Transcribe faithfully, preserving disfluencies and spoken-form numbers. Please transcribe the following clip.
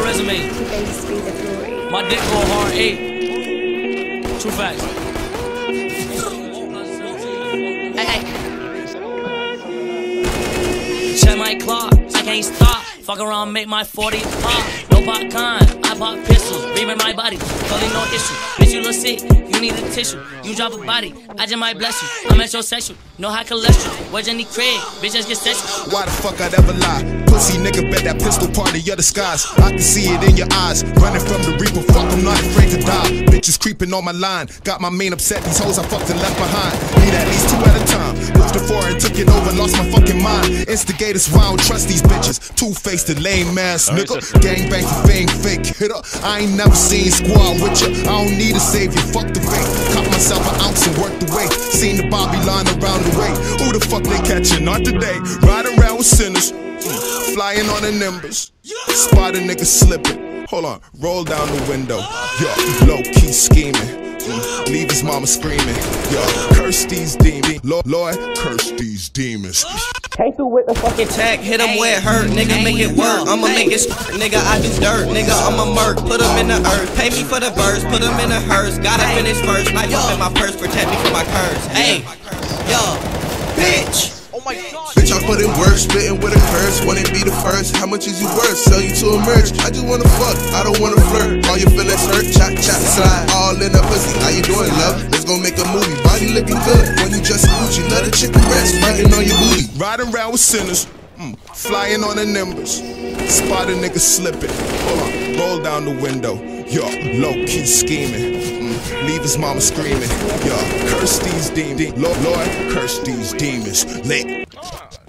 resume. My dick go hard eight. True facts. Hey, hey. Check my clock, I can't stop. Fuck around, make my forty pop. No popcorn, I pop pistols. Breathing my body, totally no issue. Bitch, you look sick, you need a tissue. You drop a body, I just might bless you. I'm at your sexual, no high cholesterol. Where's Jenny Craig? Bitch, just get sexual. Why the fuck I'd ever lie? Pussy nigga, bet that pistol part of your disguise. I can see it in your eyes. Running from the reaper, fuck, I'm not afraid to die. Bitches creeping on my line. Got my main upset, these hoes I fucked and left behind. Need at least two at a time. Moved to four and took it over, lost my fucking mind. Instigators, why I don't trust these bitches. Two-faced and lame ass nigga. Gangbang for fame, fake hitter. I ain't never seen squad with ya. I don't need a savior, fuck the fake. Caught myself an ounce and worked the weight. Seen the Bobby line around the way. Who the fuck they catching? Not today. Riding around with sinners. Flying on the nimbus. Spot a nigga slipping. Hold on, roll down the window. Yo, low key scheming. Leave his mama screaming. Yo, curse these demons. Lord, Lord, curse these demons. Came through with the fucking tag, hit him where it hurt, nigga make it work. I'ma make it, nigga I do dirt, nigga I'ma murk. Put him in the earth, pay me for the verse, put him in the hearse. Gotta finish first, knife up in my purse, protect me from my curse. Hey, yo, bitch. Oh my God. Bitch, I put in work, spitting with a curse. Wanna be the first, how much is you worth? Sell you to a merch, I just wanna fuck, I don't wanna flirt. All your feelings hurt, chop, chop, slide. All in the pussy, how you doing, love? Let's go make a movie, body looking good. When you just Gucci, let a chicken breast, biting on your booty. Riding around with sinners, mm, flying on the nimbus. Spot a nigga slipping. Hold on, roll down the window. Yo, low key scheming. Mm, leave his mama screaming. Yo, curse these demons. Lord, Lord, curse these demons. Lit.